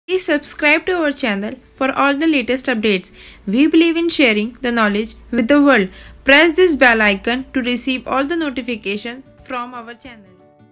Please subscribe to our channel for all the latest updates. We believe in sharing the knowledge with the world. Press this bell icon to receive all the notifications from our channel.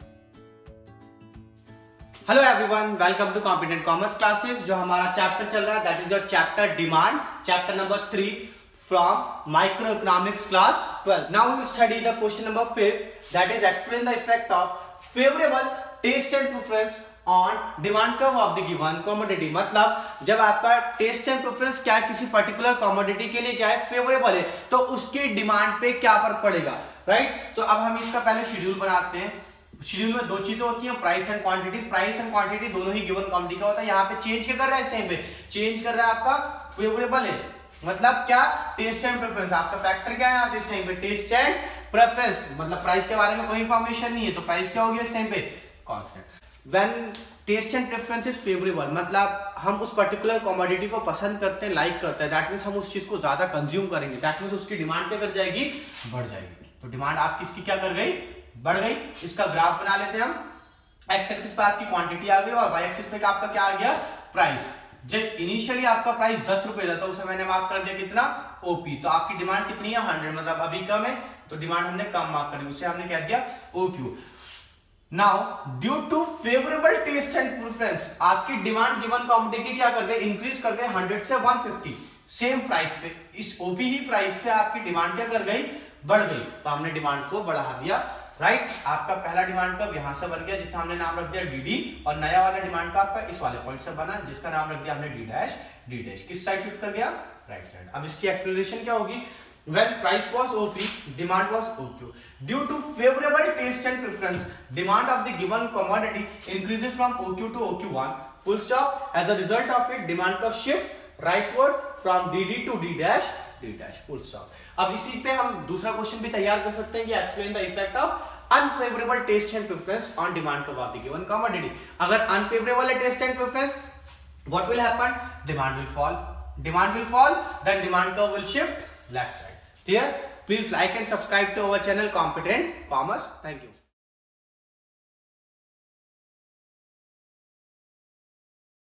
Hello everyone, welcome to competent commerce classes. जो हमारा chapter चल रहा है that is your chapter demand, chapter number 3 from micro economics class 12। Now we will study the question number 5 that is explain the effect of favourable taste and preference on demand curve of the given commodity. मतलब जब आपका test and preference क्या है, किसी particular commodity के लिए क्या है, फेवरेबल है, तो उसकी डिमांड पे क्या फर्क पड़ेगा, राइट। तो अब हम इसका पहले शेड्यूल बनाते हैं। शेड्यूल में दो चीजें होती हैं, price and quantity. Price and quantity दोनों ही गिवन क्वांटिटी का होता है। यहाँ पे चेंज क्या कर रहा है, इस टाइम पे चेंज कर रहा है आपका फेवरेबल है, मतलब क्या, टेस्ट एंड प्रेफरेंस। आपका फैक्टर क्या है यहाँ पे इस टाइम पे, टेस्ट एंड प्रेफरेंस। मतलब प्राइस के बारे में कोई इंफॉर्मेशन नहीं है, तो प्राइस क्या हो गया इस टाइम पे, constant. When taste and preference is favourable, मतलब हम उस पर्टिकुलर कमोडिटी को पसंद करते हैं, लाइक करते हैं, दैट मींस हम उस चीज को ज्यादा कंज्यूम करेंगे, दैट मींस उसकी डिमांड क्या कर जाएगी, बढ़ जाएगी। तो डिमांड आपकी इसकी क्या कर गई, बढ़ गई। इसका ग्राफ बना लेते हैं हम। एक्स एक्सिस पे आपकी क्वांटिटी आ गई और वाई एक्सिस पे आपका क्या आ गया, प्राइस। जब इनिशियली आपका प्राइस 10 रुपए था तो उसे मैंने मार्क कर दिया कितना, ओपी। तो आपकी डिमांड कितनी है, 100, मतलब अभी कम है तो डिमांड हमने कम मार्क करी, उसे हमने क्या दिया, OQ. Now due to favourable taste and preference आपकी डिमांड गिवन कमोडिटी क्या कर गए, इंक्रीज कर गए 100 से 150। सेम प्राइस पे, इस ओपी ही प्राइस पे आपकी डिमांड क्या कर गई, बढ़ गई। तो हमने डिमांड को बढ़ा दिया, राइट। आपका पहला डिमांड कब यहां से बन गया, जिसका हमने नाम रख दिया डीडी, और नया वाला डिमांड का आपका इस वाले पॉइंट से बना, जिसका नाम रख दिया हमने डी डैश। डी डैश किस साइड शिफ्ट कर गया, राइट साइड। अब इसकी एक्सप्लेनेशन क्या होगी, when price was OP, demand was OQ. Due to favorable taste and preference, demand of the given commodity increases from OQ to OQ1. Full stop. As a result of it, demand curve shifts rightward from DD to D dash, D dash. Full stop. अब इसी पे हम दूसरा question भी तैयार कर सकते हैं कि explain the effect of unfavourable taste and preference on demand curve of the given commodity. अगर अनफेवरेबल है taste and preference, what will happen? Demand will fall. Demand will fall, then demand curve will shift left side. Clear? Please like and subscribe to our channel Competent Commerce. Thank you.